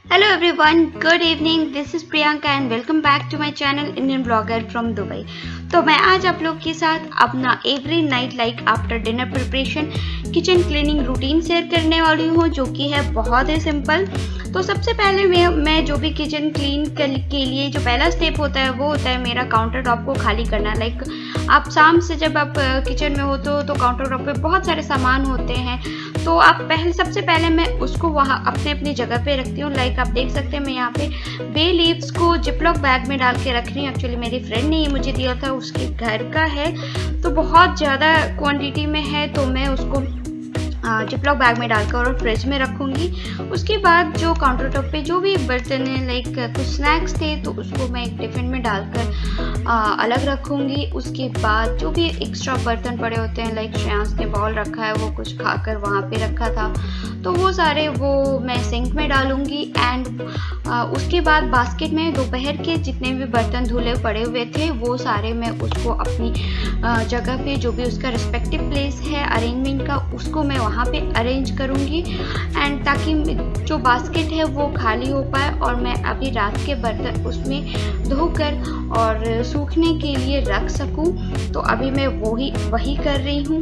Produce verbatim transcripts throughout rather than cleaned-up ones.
Hello everyone, good evening. This is Priyanka and welcome back to my channel Indian Blogger from Dubai. तो मैं आज आप लोग के साथ अपना every night like after dinner preparation kitchen cleaning routine share करने वाली हूँ, जो कि है बहुत ही सिंपल। तो सबसे पहले मैं मैं जो भी किचन क्लीन के लिए जो पहला स्टेप होता है वो होता है मेरा काउंटर टॉप को खाली करना। लाइक आप शाम से जब आप किचन में हो तो, तो काउंटर टॉप पे बहुत सारे सामान होते हैं, तो आप पहले सबसे पहले मैं उसको वहाँ अपने अपनी जगह पे रखती हूँ। लाइक आप देख सकते हैं मैं यहाँ पे बे लीव्स को जिपलॉक बैग में डाल के रख रही हूँ। एक्चुअली मेरी फ्रेंड ने ये मुझे दिया था, उसके घर का है तो बहुत ज़्यादा क्वांटिटी में है, तो मैं उसको जिपलॉक बैग में डालकर और फ्रिज में रखूँगी। उसके बाद जो काउंटर टॉप पे जो भी बर्तन है, लाइक कुछ स्नैक्स थे तो उसको मैं एक टिफ़िन में डालकर अलग रखूँगी। उसके बाद जो भी एक्स्ट्रा बर्तन पड़े होते हैं, लाइक श्रेयांश ने बॉल रखा है, वो कुछ खाकर वहाँ पे रखा था, तो वो सारे वो मैं सिंक में डालूँगी। एंड उसके बाद बास्केट में दोपहर के जितने भी बर्तन धुले पड़े हुए थे वो सारे मैं उसको अपनी जगह पे जो भी उसका रिस्पेक्टिव प्लेस है अरेंजमेंट का, उसको मैं वहाँ पे अरेंज करूँगी। एंड ताकि जो बास्केट है वो खाली हो पाए और मैं अभी रात के बर्तन उसमें धोकर और सूखने के लिए रख सकूँ। तो अभी मैं वही वही कर रही हूँ।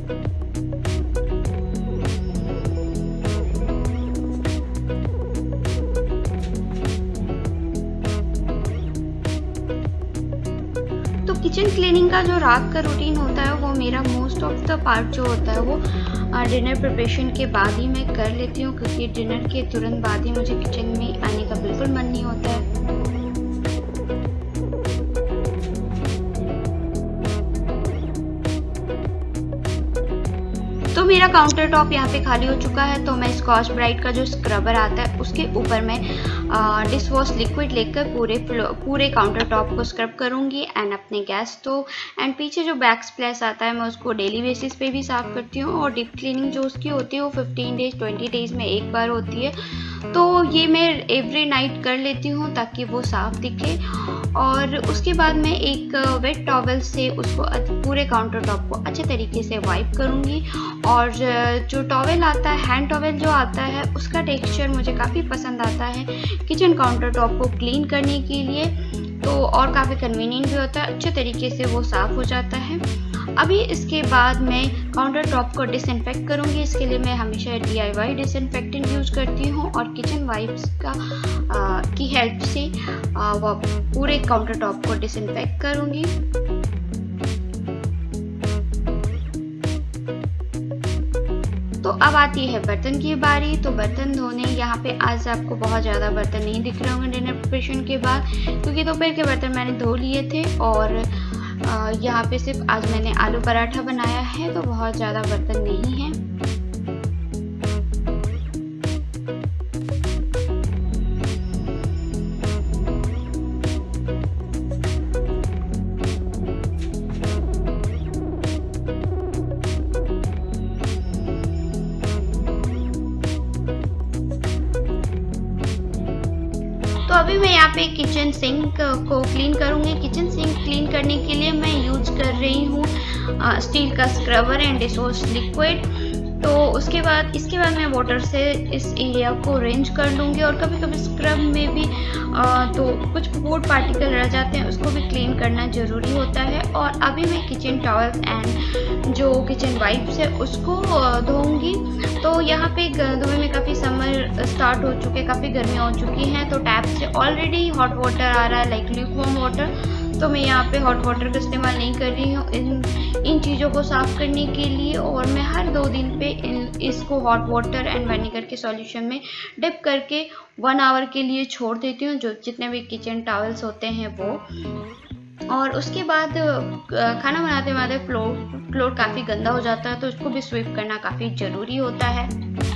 तो किचन क्लीनिंग का जो रात का रूटीन होता है वो मेरा मोस्ट ऑफ द पार्ट जो होता है वो डिनर प्रिपरेशन के बाद ही मैं कर लेती हूँ, क्योंकि डिनर के तुरंत बाद ही मुझे किचन में आने का बिल्कुल मन नहीं होता है। तो मेरा काउंटर टॉप यहाँ पे खाली हो चुका है, तो मैं स्कॉच ब्राइट का जो स्क्रबर आता है उसके ऊपर मैं डिश वॉश लिक्विड लेकर पूरे पूरे काउंटर टॉप को स्क्रब करूँगी एंड अपने गैस स्टोव एंड पीछे जो बैक स्प्लैश आता है मैं उसको डेली बेसिस पे भी साफ़ करती हूँ। और डीप क्लीनिंग जो उसकी होती है वो फिफ्टीन डेज ट्वेंटी डेज में एक बार होती है, तो ये मैं एवरी नाइट कर लेती हूँ ताकि वो साफ़ दिखे। और उसके बाद मैं एक वेट टॉवल से उसको पूरे काउंटर टॉप को अच्छे तरीके से वाइप करूँगी। और जो टॉवल आता है, हैंड टॉवल जो आता है, उसका टेक्सचर मुझे काफ़ी पसंद आता है किचन काउंटर टॉप को क्लीन करने के लिए, तो और काफ़ी कन्वीनियंट भी होता है, अच्छे तरीके से वो साफ़ हो जाता है। अभी इसके बाद मैं काउंटर टॉप को डिसइंफेक्ट करूँगी। इसके लिए मैं हमेशा D I Y disinfectant use करती हूँ और किचन वाइप्स का आ, की हेल्प से आ, वो पूरे काउंटर टॉप को डिसइंफेक्ट करूँगी। तो अब आती है बर्तन की बारी। तो बर्तन धोने यहाँ पे आज आपको बहुत ज़्यादा बर्तन नहीं दिख रहे होंगे डिनर प्रिपरेशन के बाद, क्योंकि दोपहर के बर्तन मैंने धो लिए थे। और यहाँ पे सिर्फ आज मैंने आलू पराठा बनाया है, तो बहुत ज़्यादा बर्तन नहीं है। तो अभी मैं यहाँ पे किचन सिंक को क्लीन करूँगी। किचन सिंक क्लीन करने के लिए मैं यूज कर रही हूँ स्टील का scrubber and dish wash liquid. तो उसके बाद इसके बाद मैं वाटर से इस एरिया को रेंज कर लूँगी। और कभी कभी स्क्रब में भी आ, तो कुछ फूड पार्टिकल रह जाते हैं, उसको भी क्लीन करना ज़रूरी होता है। और अभी मैं किचन टॉवल्स एंड जो किचन वाइप्स है उसको धोऊंगी। तो यहाँ पे दुबई में काफ़ी समर स्टार्ट हो चुके, काफ़ी गर्मी हो चुकी हैं, तो टैप से ऑलरेडी हॉट वाटर आ रहा है, लाइक ल्यूकवार्म वाटर। तो मैं यहाँ पे हॉट वाटर का इस्तेमाल नहीं कर रही हूँ इन इन चीज़ों को साफ़ करने के लिए। और मैं हर दो दिन पे इन इसको हॉट वाटर एंड विनेगर के सॉल्यूशन में डिप करके वन आवर के लिए छोड़ देती हूँ, जो जितने भी किचन टॉवल्स होते हैं वो। और उसके बाद खाना बनाते बनाते फ्लोर फ्लोर काफ़ी गंदा हो जाता है, तो उसको भी स्वीप करना काफ़ी ज़रूरी होता है।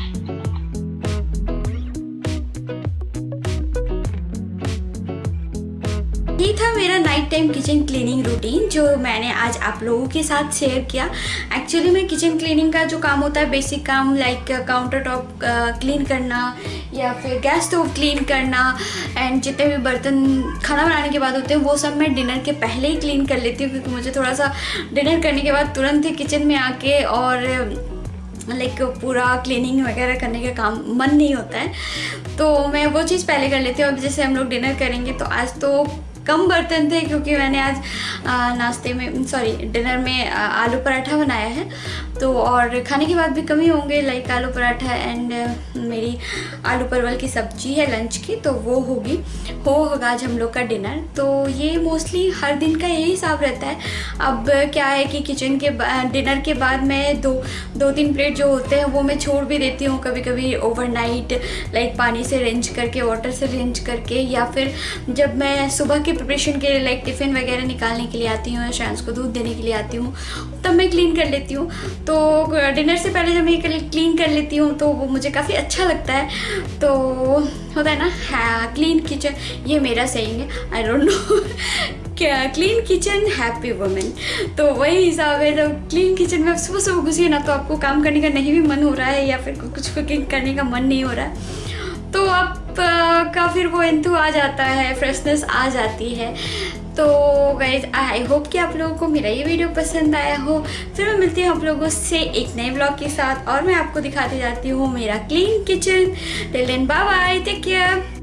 ये था मेरा night time kitchen cleaning routine जो मैंने आज आप लोगों के साथ शेयर किया। एक्चुअली में किचन क्लीनिंग का जो काम होता है, बेसिक काम लाइक काउंटर टॉप क्लीन करना या फिर गैस स्टोव क्लीन करना एंड जितने भी बर्तन खाना बनाने के बाद होते हैं वो सब मैं डिनर के पहले ही क्लीन कर लेती हूँ, क्योंकि मुझे थोड़ा सा डिनर करने के बाद तुरंत ही किचन में आके और लाइक पूरा क्लीनिंग वगैरह करने का काम मन नहीं होता है, तो मैं वो चीज़ पहले कर लेती हूँ। अब जैसे हम लोग डिनर करेंगे तो आज तो कम बर्तन थे क्योंकि मैंने आज नाश्ते में सॉरी डिनर में आ, आलू पराठा बनाया है, तो और खाने के बाद भी कम ही होंगे, लाइक आलू पराठा एंड मेरी आलू परवल की सब्जी है लंच की, तो वो होगी हो होगा आज हम लोग का डिनर। तो ये मोस्टली हर दिन का यही हिसाब रहता है। अब क्या है कि किचन के डिनर के बाद मैं दो दो तीन प्लेट जो होते हैं वो मैं छोड़ भी देती हूँ कभी कभी ओवरनाइट, लाइक पानी से रेंज करके, वाटर से रेंज करके, या फिर जब मैं सुबह के प्रिपरेशन के लिए लाइक टिफ़िन वगैरह निकालने के लिए आती हूँ या शांस को दूध देने के लिए आती हूँ तब मैं क्लीन कर लेती हूँ। तो डिनर से पहले जब मैं क्लीन कर लेती हूँ तो वो मुझे काफ़ी अच्छा लगता है। तो होता है ना, हाँ क्लीन किचन, ये मेरा सेइंग है, आई डोंट नो क्या, क्लीन किचन हैप्पी वुमेन। तो वही हिसाब है, जब क्लीन किचन में सुबह सुबह घुसी ना तो आपको काम करने का नहीं भी मन हो रहा है या फिर कुछ कुकिंग करने का मन नहीं हो रहा है, तो आप का फिर वो एंथू आ जाता है, फ्रेशनेस आ जाती है। तो गाइज आई होप कि आप लोगों को मेरा ये वीडियो पसंद आया हो। फिर मैं मिलती हूँ आप लोगों से एक नए ब्लॉग के साथ और मैं आपको दिखाती जाती हूँ मेरा clean kitchen. Till then bye bye, take care.